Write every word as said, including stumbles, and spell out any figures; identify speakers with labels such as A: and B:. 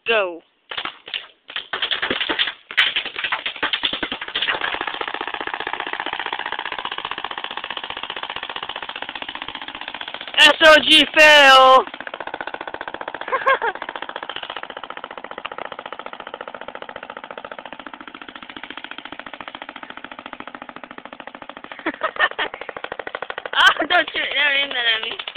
A: Go. S O G fail. Ah, don't shoot, don't aim that at me.